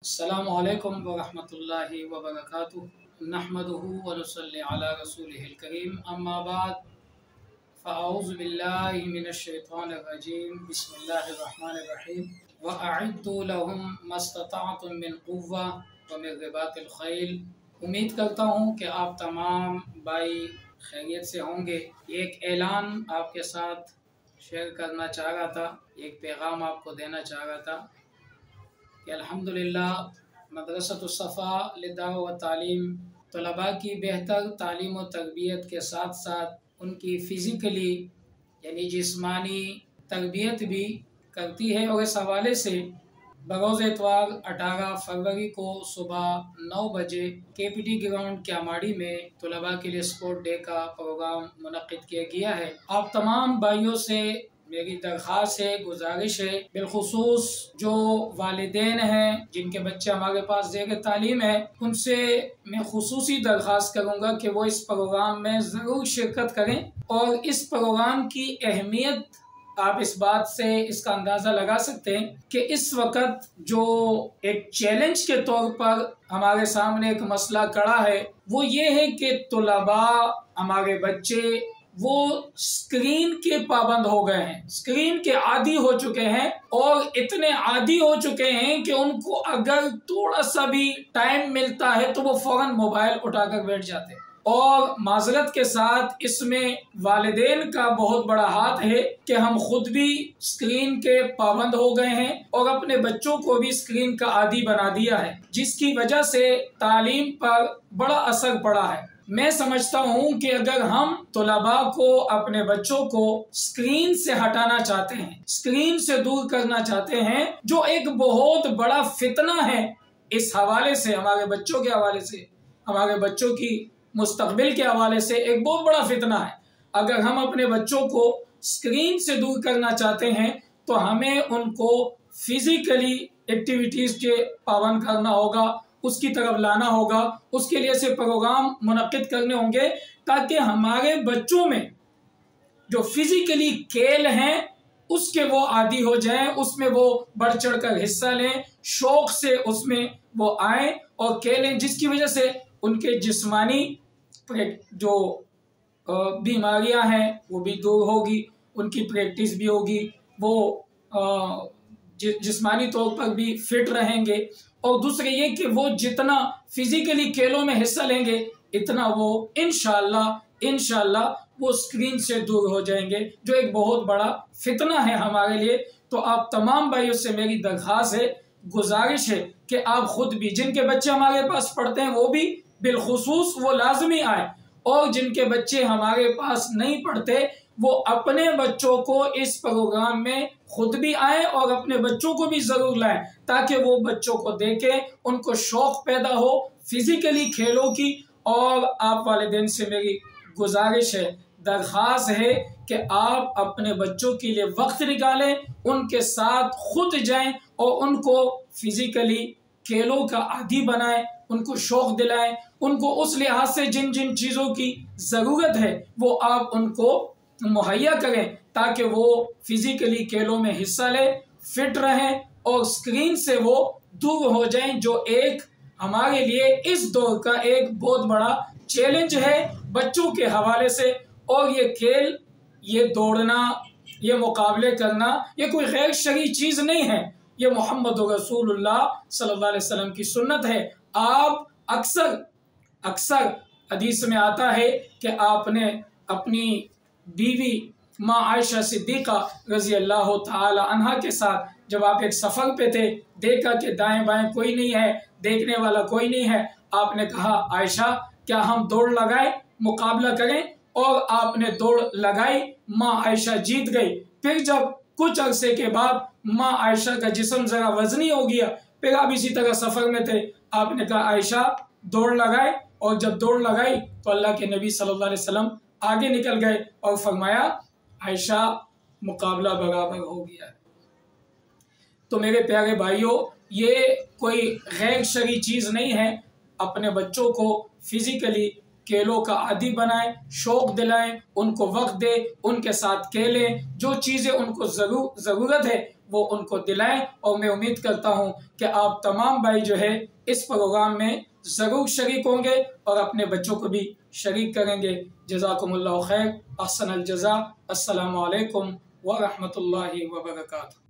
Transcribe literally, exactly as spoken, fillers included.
अस्सलामु अलैकुम वरहमतुल्लाहि वबरकातुहू नहमदुहु व नुसल्ली अला रसूलिहिल करीम अम्मा बाद फ़अऊज़ु बिल्लाहि मिनश शैतानिर रजीम बिस्मिल्लाहिर रहमानिर रहीम व अइद्दु लहुम मस्ततअतुम मिन कुव्वा व मिन रिबातिल खैल। उम्मीद करता हूँ कि आप तमाम भाई खैरियत से होंगे। एक ऐलान आपके साथ शेयर करना चाह रहा था, एक पैगाम आपको देना चाह रहा था कि अल्हम्दुलिल्लाह मदरसतुस सफ़ा लिदावा व तालीम तलबा की बेहतर तालीम व तरबियत के साथ साथ उनकी फ़िज़िकली यानी जिस्मानी तरबियत भी करती है। और इस हवाले से बरोज़ इतवार अठारह फरवरी को सुबह नौ बजे के पी टी ग्राउंड क्यामाड़ी में तलबा के लिए स्पोर्ट डे का प्रोग्राम मुनक्किद किया गया है। आप तमाम भाइयों से मेरी दरख्वास्त है, गुजारिश है, बिलखुसूस जो वालिदैन हैं जिनके बच्चे हमारे पास ज़ेर तालीम है, उनसे मैं खुसूसी दरख्वास्त करूँगा कि वो इस प्रोग्राम में ज़रूर शिरकत करें। और इस प्रोग्राम की अहमियत आप इस बात से इसका अंदाज़ा लगा सकते हैं कि इस वक्त जो एक चैलेंज के तौर पर हमारे सामने एक मसला खड़ा है वो ये है कि तलबा हमारे बच्चे वो स्क्रीन के पाबंद हो गए हैं, स्क्रीन के आदी हो चुके हैं और इतने आदी हो चुके हैं कि उनको अगर थोड़ा सा भी टाइम मिलता है तो वो फौरन मोबाइल उठाकर बैठ जाते हैं। और माजरत के साथ इसमें वालिदैन का बहुत बड़ा हाथ है कि हम खुद भी स्क्रीन के पाबंद हो गए हैं और अपने बच्चों को भी स्क्रीन का आदी बना दिया है, जिसकी वजह से तालीम पर बड़ा असर पड़ा है। मैं समझता हूँ कि अगर हम तलबा को, अपने बच्चों को स्क्रीन से हटाना चाहते हैं, स्क्रीन से दूर करना चाहते हैं, जो एक बहुत बड़ा फितना है इस हवाले से, हमारे बच्चों के हवाले से, हमारे बच्चों की मुस्तकबिल के हवाले से एक बहुत बड़ा फितना है। अगर हम अपने बच्चों को स्क्रीन से दूर करना चाहते हैं तो हमें उनको फिजिकली एक्टिविटीज़ के पाबंद करना होगा, उसकी तरफ लाना होगा, उसके लिए से प्रोग्राम मुनक्किद करने होंगे ताकि हमारे बच्चों में जो फिजिकली खेल हैं उसके वो आदी हो जाएं, उसमें वो बढ़ चढ़ कर हिस्सा लें, शौक से उसमें वो आएँ और खेलें, जिसकी वजह से उनके जिस्मानी जो बीमारियां हैं वो भी दूर होगी, उनकी प्रैक्टिस भी होगी, वो जिस्मानी तौर पर भी फिट रहेंगे। और दूसरे ये कि वो जितना फिजिकली खेलों में हिस्सा लेंगे इतना वो इंशाअल्लाह इंशाअल्लाह वो स्क्रीन से दूर हो जाएंगे, जो एक बहुत बड़ा फितना है हमारे लिए। तो आप तमाम भाइयों से मेरी दरख्वास्त है, गुजारिश है कि आप खुद भी, जिनके बच्चे हमारे पास पढ़ते हैं वो भी बिलखुसूस वो लाजमी आए, और जिनके बच्चे हमारे पास नहीं पढ़ते वो अपने बच्चों को इस प्रोग्राम में खुद भी आए और अपने बच्चों को भी ज़रूर लाएं, ताकि वो बच्चों को देखें, उनको शौक़ पैदा हो फिज़िकली खेलों की। और आप वालिदैन से मेरी गुजारिश है, दरख्वास्त है कि आप अपने बच्चों के लिए वक्त निकालें, उनके साथ खुद जाएं और उनको फिज़िकली खेलों का आदी बनाएं, उनको शौक़ दिलाएं, उनको उस लिहाज से जिन जिन चीज़ों की ज़रूरत है वो आप उनको मुहैया करें ताकि वो फिज़िकली खेलों में हिस्सा लें, फिट रहें और स्क्रीन से वो दूर हो जाएं, जो एक हमारे लिए इस दौर का एक बहुत बड़ा चैलेंज है बच्चों के हवाले से। और ये खेल, ये दौड़ना, ये मुकाबले करना, ये कोई गैर शरई चीज़ नहीं है, ये मोहम्मद रसूलुल्लाह सल्लल्लाहु अलैहि वसल्लम की सुन्नत है। आप अक्सर अक्सर हदीस में आता है कि आपने अपनी बीवी माँ आयशा सिद्दीक़ा रज़ी अल्लाह ताला अन्हा के साथ जब आप एक सफ़र पे थे, देखा कि दाएं बाएं कोई नहीं है, देखने वाला कोई नहीं है, आपने कहा आयशा क्या हम दौड़ लगाए, मुकाबला करें? और आपने दौड़ लगाई, माँ आयशा जीत गई। फिर जब कुछ अरसे के बाद माँ आयशा का जिस्म ज़रा वज़नी हो गया, फिर आप इसी तरह सफ़र में थे, आपने कहा आयशा दौड़ लगाए, और जब दौड़ लगाई तो अल्लाह के नबी सल्लल्लाहु अलैहि वसल्लम आगे निकल गए और फरमाया आयशा मुकाबला बराबर हो गया। तो मेरे प्यारे भाइयों, ये कोई गैर शरई चीज़ नहीं है। अपने बच्चों को फिज़िकली केलों का आदी बनाएं, शौक दिलाएं, उनको वक्त दे, उनके साथ खेलें, जो चीज़ें उनको ज़रूर ज़रूरत है वो उनको दिलाएं। और मैं उम्मीद करता हूँ कि आप तमाम भाई जो है इस प्रोग्राम में ज़रूर शरीक होंगे और अपने बच्चों को भी शरीक करेंगे। जज़ाकुमुल्लाहु खैर, अहसनल जज़ा। अस्सलामु अलैकुम व रहमतुल्लाहि व बरकातुहू।